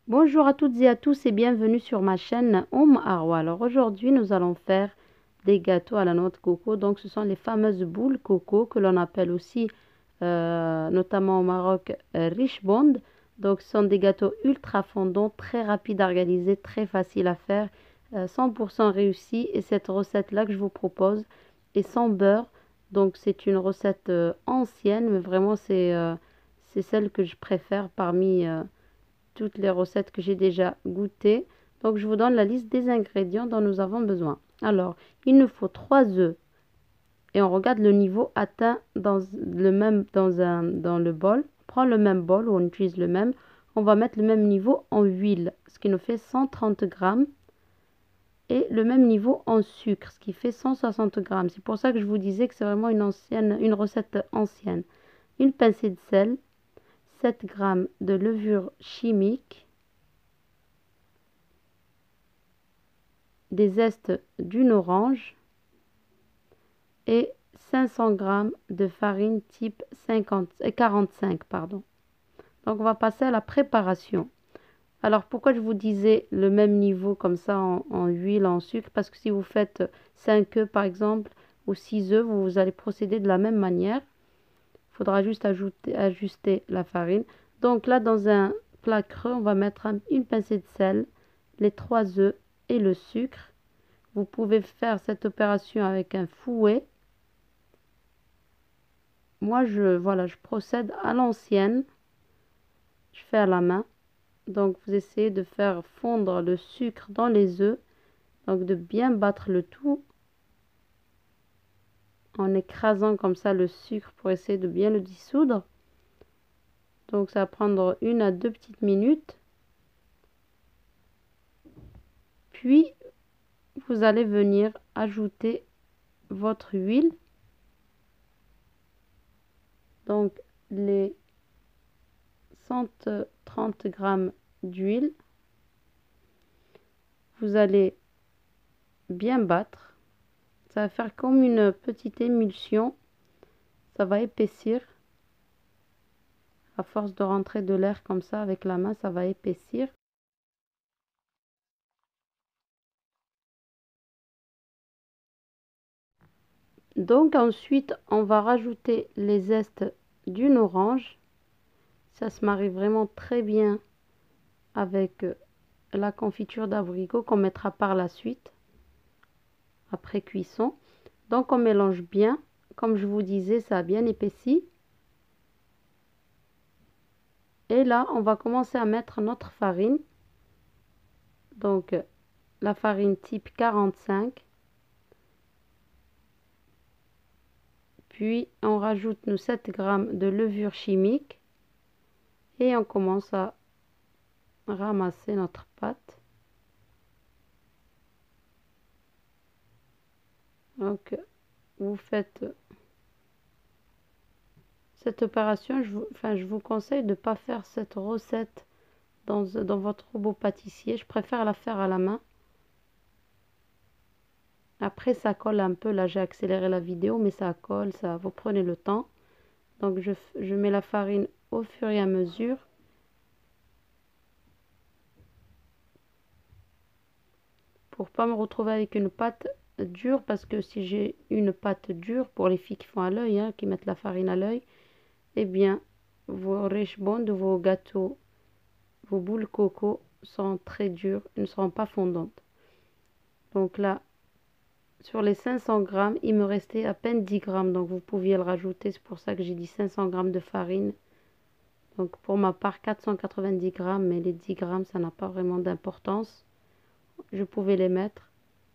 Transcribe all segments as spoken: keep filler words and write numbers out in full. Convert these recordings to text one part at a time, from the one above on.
Bonjour à toutes et à tous et bienvenue sur ma chaîne Oum Arwa. Alors aujourd'hui nous allons faire des gâteaux à la noix de coco. Donc ce sont les fameuses boules coco que l'on appelle aussi euh, notamment au Maroc euh, riche bond. Donc ce sont des gâteaux ultra fondants, très rapides à réaliser, très faciles à faire, euh, cent pour cent réussis. Et cette recette là que je vous propose est sans beurre. Donc c'est une recette euh, ancienne mais vraiment c'est euh, c'est celle que je préfère parmi euh, toutes les recettes que j'ai déjà goûtées. Donc, je vous donne la liste des ingrédients dont nous avons besoin. Alors, il nous faut trois œufs et on regarde le niveau atteint dans le même dans un dans le bol. On prend le même bol ou on utilise le même. On va mettre le même niveau en huile, ce qui nous fait cent trente grammes, et le même niveau en sucre, ce qui fait cent soixante grammes. C'est pour ça que je vous disais que c'est vraiment une ancienne, une recette ancienne. Une pincée de sel, sept grammes de levure chimique, des zestes d'une orange et cinq cents grammes de farine type cinquante, quarante-cinq. Pardon. Donc on va passer à la préparation. Alors pourquoi je vous disais le même niveau comme ça en, en huile, en sucre? Parce que si vous faites cinq œufs par exemple ou six œufs, vous, vous allez procéder de la même manière. Il faudra juste ajouter, ajuster la farine. Donc là dans un plat creux, on va mettre un, une pincée de sel, les trois œufs et le sucre. Vous pouvez faire cette opération avec un fouet. Moi, je, voilà, je procède à l'ancienne. Je fais à la main. Donc, vous essayez de faire fondre le sucre dans les œufs. Donc, de bien battre le tout en écrasant comme ça le sucre pour essayer de bien le dissoudre. Donc, ça va prendre une à deux petites minutes. Puis, vous allez venir ajouter votre huile. Donc, les cent trente grammes d'huile. Vous allez bien battre. Ça va faire comme une petite émulsion. Ça va épaissir. À force de rentrer de l'air comme ça avec la main, ça va épaissir. Donc ensuite, on va rajouter les zestes d'une orange. Ça se marie vraiment très bien avec la confiture d'abricot qu'on mettra par la suite, après cuisson. Donc on mélange bien. Comme je vous disais, ça a bien épaissi. Et là, on va commencer à mettre notre farine. Donc la farine type quarante-cinq. Puis on rajoute nos sept grammes de levure chimique. Et on commence à ramasser notre pâte. Donc vous faites cette opération. Je vous, enfin, je vous conseille de ne pas faire cette recette dans, dans votre robot pâtissier. Je préfère la faire à la main. Après ça colle un peu. Là j'ai accéléré la vidéo mais ça colle, ça, vous prenez le temps. Donc je, je mets la farine au fur et à mesure. Pour pas me retrouver avec une pâte dure, parce que si j'ai une pâte dure, pour les filles qui font à l'œil, hein, qui mettent la farine à l'œil, eh bien vos riche bond, vos gâteaux, vos boules coco sont très dures, ne seront pas fondantes. Donc là, sur les cinq cents grammes, il me restait à peine dix grammes, donc vous pouviez le rajouter, c'est pour ça que j'ai dit cinq cents grammes de farine. Donc pour ma part quatre cent quatre-vingt-dix grammes, mais les dix grammes ça n'a pas vraiment d'importance. Je pouvais les mettre,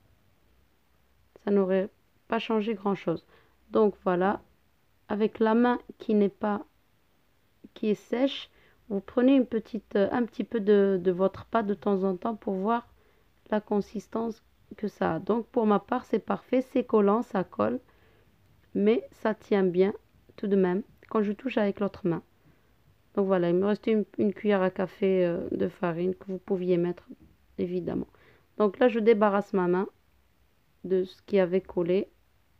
ça n'aurait pas changé grand chose. Donc voilà, avec la main qui n'est pas, qui est sèche, vous prenez une petite, un petit peu de, de votre pâte de temps en temps pour voir la consistance que ça a. Donc pour ma part c'est parfait, c'est collant, ça colle, mais ça tient bien tout de même quand je touche avec l'autre main. Donc voilà, il me restait une, une cuillère à café euh, de farine que vous pouviez mettre évidemment. Donc là je débarrasse ma main de ce qui avait collé.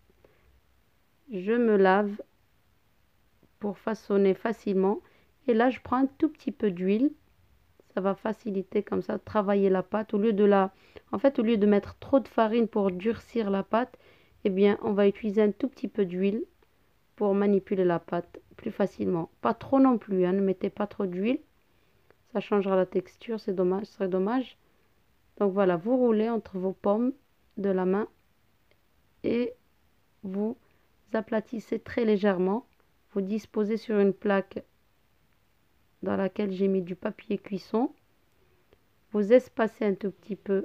Je me lave pour façonner facilement. Et là je prends un tout petit peu d'huile. Ça va faciliter comme ça, travailler la pâte. Au lieu de la... En fait, au lieu de mettre trop de farine pour durcir la pâte, eh bien, on va utiliser un tout petit peu d'huile pour manipuler la pâte plus facilement. Pas trop non plus, hein, ne mettez pas trop d'huile. Ça changera la texture, c'est dommage, ce serait dommage. Donc voilà, vous roulez entre vos paumes de la main et vous aplatissez très légèrement. Vous disposez sur une plaque dans laquelle j'ai mis du papier cuisson. Vous espacez un tout petit peu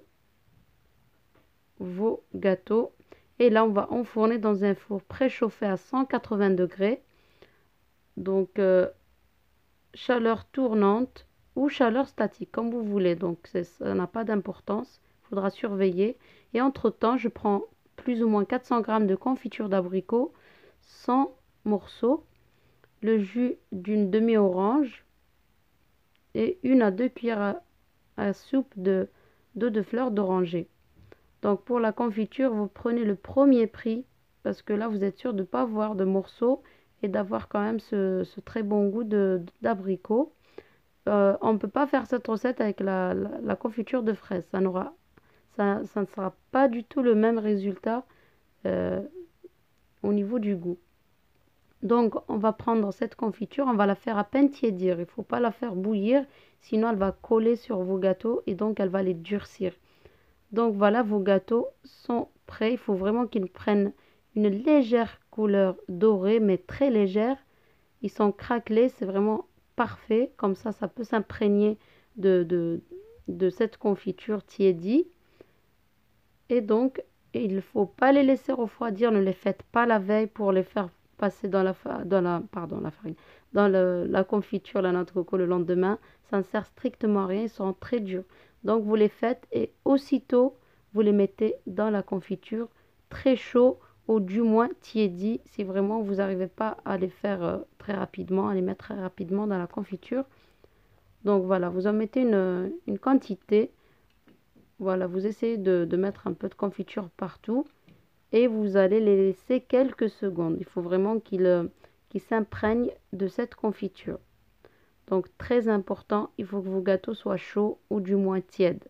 vos gâteaux. Et là, on va enfourner dans un four préchauffé à cent quatre-vingts degrés. Donc, euh, chaleur tournante ou chaleur statique, comme vous voulez. Donc, ça n'a pas d'importance. Il faudra surveiller. Et entre-temps, je prends plus ou moins quatre cents grammes de confiture d'abricot, cent morceaux, le jus d'une demi-orange et une à deux cuillères à, à soupe de d'eau de fleur d'oranger. Donc pour la confiture, vous prenez le premier prix parce que là, vous êtes sûr de ne pas avoir de morceaux et d'avoir quand même ce, ce très bon goût d'abricot. Euh, on ne peut pas faire cette recette avec la, la, la confiture de fraises. Ça, n'aura, ça, ça ne sera pas du tout le même résultat euh, au niveau du goût. Donc, on va prendre cette confiture, on va la faire à peine tiédir. Il ne faut pas la faire bouillir, sinon elle va coller sur vos gâteaux et donc elle va les durcir. Donc voilà, vos gâteaux sont prêts. Il faut vraiment qu'ils prennent une légère couleur dorée, mais très légère. Ils sont craquelés, c'est vraiment parfait. Comme ça, ça peut s'imprégner de, de, de cette confiture tiédie. Et donc, il ne faut pas les laisser refroidir. Ne les faites pas la veille pour les faire passer dans la, dans la, pardon, la farine, dans le, la confiture, la noix de coco le lendemain. Ça ne sert strictement à rien. Ils seront très durs. Donc, vous les faites et aussitôt, vous les mettez dans la confiture très chaud ou du moins tiédi si vraiment vous n'arrivez pas à les faire euh, très rapidement, à les mettre très rapidement dans la confiture. Donc, voilà, vous en mettez une, une quantité. Voilà, vous essayez de, de mettre un peu de confiture partout et vous allez les laisser quelques secondes. Il faut vraiment qu'ils euh, qu'ils s'imprègnent de cette confiture. Donc, très important, il faut que vos gâteaux soient chauds ou du moins tièdes.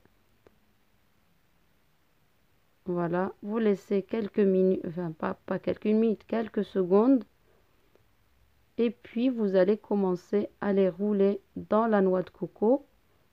Voilà, vous laissez quelques minutes, enfin pas, pas quelques minutes, quelques secondes. Et puis, vous allez commencer à les rouler dans la noix de coco.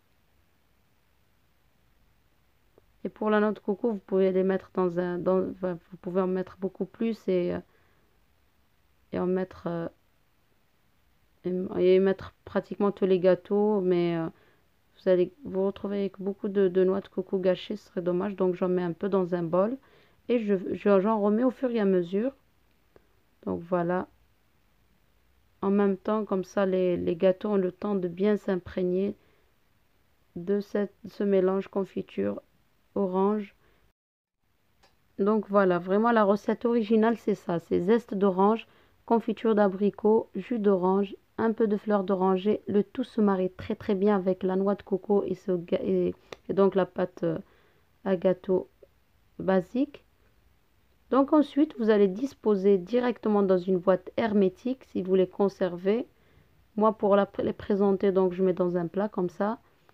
Et pour la noix de coco, vous pouvez les mettre dans un... Dans, enfin, vous pouvez en mettre beaucoup plus et, et en mettre... Euh, et, et mettre pratiquement tous les gâteaux, mais... Euh, vous allez vous retrouver avec beaucoup de, de noix de coco gâchées, ce serait dommage. Donc j'en mets un peu dans un bol et je, je, j'en remets au fur et à mesure. Donc voilà. En même temps, comme ça, les, les gâteaux ont le temps de bien s'imprégner de cette, ce mélange confiture orange. Donc voilà, vraiment la recette originale, c'est ça. C'est zeste d'orange, confiture d'abricot, jus d'orange, un peu de fleur d'oranger. Le tout se marie très très bien avec la noix de coco et, ce, et, et donc la pâte à gâteau basique. Donc ensuite, vous allez disposer directement dans une boîte hermétique si vous les conservez. Moi, pour la, les présenter, donc je mets dans un plat comme ça.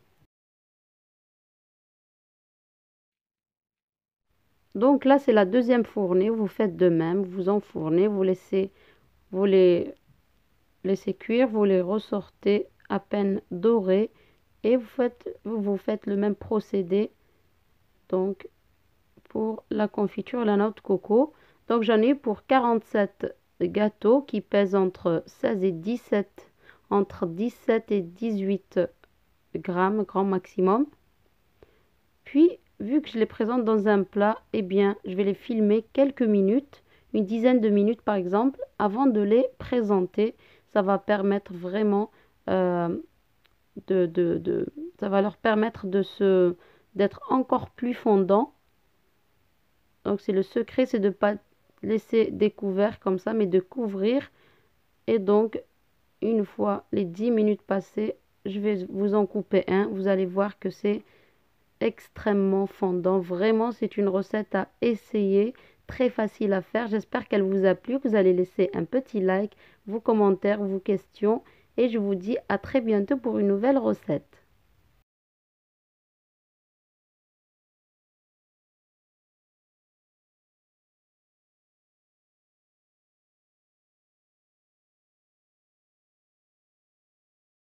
Donc là, c'est la deuxième fournée. Vous faites de même. Vous enfournez, vous laissez, vous les laissez cuire, vous les ressortez à peine dorés et vous faites, vous faites le même procédé. Donc pour la confiture et la noix de coco. Donc j'en ai pour quarante-sept gâteaux qui pèsent entre seize et dix-sept, entre dix-sept et dix-huit grammes, grand maximum. Puis, vu que je les présente dans un plat, eh bien, je vais les filmer quelques minutes, une dizaine de minutes par exemple, avant de les présenter. Ça va permettre vraiment euh, de, de, de, ça va leur permettre de se, d'être encore plus fondant. Donc, c'est le secret, c'est de ne pas laisser découvert comme ça, mais de couvrir. Et donc, une fois les dix minutes passées, je vais vous en couper un. Vous allez voir que c'est extrêmement fondant. Vraiment, c'est une recette à essayer. Très facile à faire. J'espère qu'elle vous a plu. Vous allez laisser un petit like, vos commentaires, vos questions. Et je vous dis à très bientôt pour une nouvelle recette.